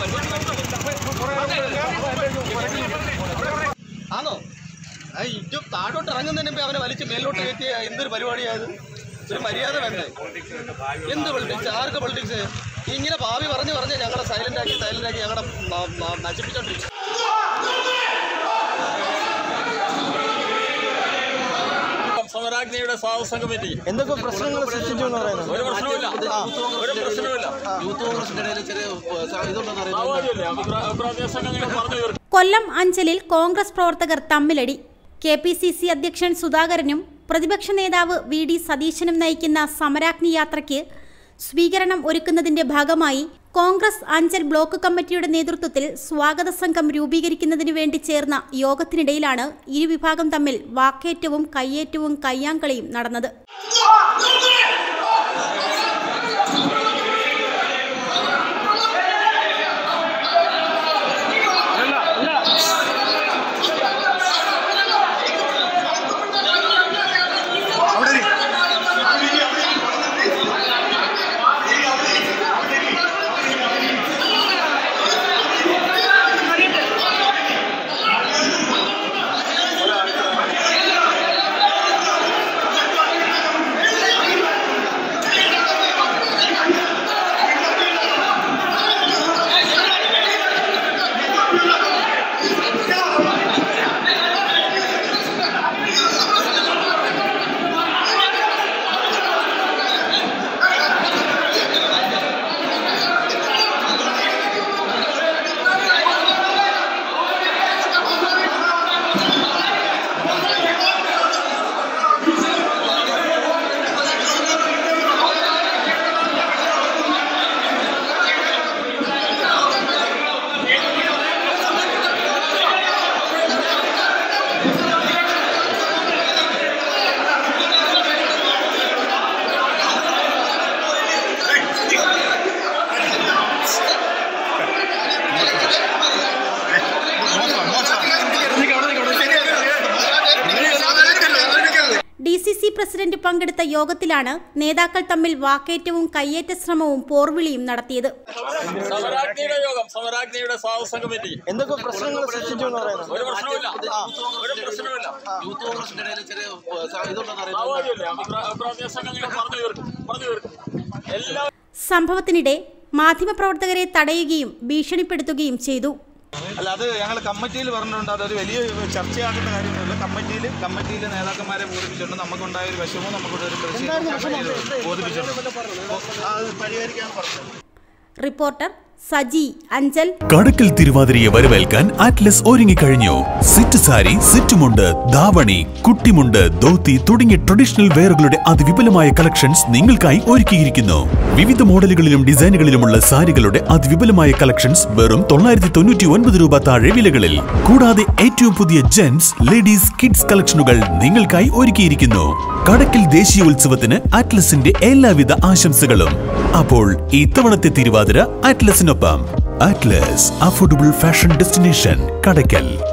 ആണോ ഇത് താഴോട്ട് ഇറങ്ങുന്നതിന് മുമ്പേ അവനെ വലിച്ച് മേലോട്ട് കയറ്റിയ എന്തൊരു പരിപാടിയായത്? ഒരു മര്യാദ വേണ്ടേ? എന്ത് പൊളിറ്റിക്സ്? ആർക്ക് പൊളിറ്റിക്സ്? ഇങ്ങനെ ഭാവി പറഞ്ഞ് ഞങ്ങളെ സൈലൻ്റാക്കി ഞങ്ങളെ നശിപ്പിച്ചോണ്ടിരിക്കും. സമരാഗ്നിയുടെ സ്വാഗത കമ്മിറ്റി എന്തൊക്കെ പ്രശ്നങ്ങൾ സൃഷ്ടിച്ചു എന്ന് പറയുന്നത്? ഒരു പ്രശ്നവുമില്ല. കൊല്ലം അഞ്ചലിൽ കോൺഗ്രസ് പ്രവർത്തകർ തമ്മിലടി. KPCC അധ്യക്ഷൻ സുധാകരനും പ്രതിപക്ഷ നേതാവ് VD സതീശനും നയിക്കുന്ന സമരാഗ്നി യാത്രയ്ക്ക് സ്വീകരണം ഒരുക്കുന്നതിന്റെ ഭാഗമായി കോൺഗ്രസ് അഞ്ചൽ ബ്ലോക്ക് കമ്മിറ്റിയുടെ നേതൃത്വത്തിൽ സ്വാഗത സംഘം രൂപീകരിക്കുന്നതിന് വേണ്ടി ചേർന്ന യോഗത്തിനിടയിലാണ് ഇരുവിഭാഗം തമ്മിൽ വാക്കേറ്റവും കയ്യേറ്റവും കയ്യാങ്കളിയും നടന്നത്. DCC പ്രസിഡന്റ് പങ്കെടുത്ത യോഗത്തിലാണ് നേതാക്കൾ തമ്മിൽ വാക്കേറ്റവും കയ്യേറ്റ ശ്രമവും പോർവിളിയും നടത്തിയത്. സമരാഗ്നിയുടെ സ്വാഗത കമ്മിറ്റി എന്തൊക്കെ പ്രശ്നങ്ങൾ സൃഷ്ടിച്ചു എന്ന് പറയുന്നത്? ഒരു പ്രശ്നവുമില്ല. സംഭവത്തിനിടെ മാധ്യമപ്രവർത്തകരെ തടയുകയും ഭീഷണിപ്പെടുത്തുകയും ചെയ്തു. അല്ല, അത് ഞങ്ങൾ കമ്മിറ്റിയിൽ പറഞ്ഞിട്ടുണ്ട്. അതൊരു വലിയ ചർച്ചയാക്കേണ്ട കാര്യമൊന്നുമില്ല. കമ്മിറ്റിയിൽ നേതാക്കന്മാരെ ബോധിപ്പിച്ചിട്ടുണ്ട്. നമുക്കുണ്ടായ ഒരു വിഷമവും നമുക്കൊരു ബോധിപ്പിച്ചിട്ടുണ്ട്. അത് പരിഹരിക്കാൻ പറഞ്ഞത്. റിപ്പോർട്ടർ സജി, അഞ്ചൽ. കടക്കൽ തിരുവാതിരയെ വരവേൽക്കാൻ അറ്റ്ലസ് ഒരുങ്ങിക്കഴിഞ്ഞു. സെറ്റ് സാരി, സെറ്റ് മുണ്ട്, ധാവണി, കുട്ടിമുണ്ട്, ധോത്തി തുടങ്ങിയ ട്രഡീഷണൽ വെയറുകളുടെ അതിവിപുലമായ കളക്ഷൻസ് നിങ്ങൾക്കായി ഒരുക്കിയിരിക്കുന്നു. വിവിധ മോഡലുകളിലും ഡിസൈനുകളിലുമുള്ള സാരികളുടെ അതിവിപുലമായ കളക്ഷൻസ് വെറും 999 രൂപ താഴെ വിലകളിൽ. കൂടാതെ ഏറ്റവും പുതിയ ജെന്റ്സ്, ലേഡീസ്, കിഡ്സ് കളക്ഷനുകൾ നിങ്ങൾക്കായി ഒരുക്കിയിരിക്കുന്നു. കടക്കൽ ദേശീയോത്സവത്തിന് അറ്റ്ലസിന്റെ എല്ലാവിധ ആശംസകളും. അപ്പോൾ ഇത്തവണത്തെ Thiruvathira അറ്റ്ലസിനൊപ്പം. Atlas, affordable fashion destination, Kadakal.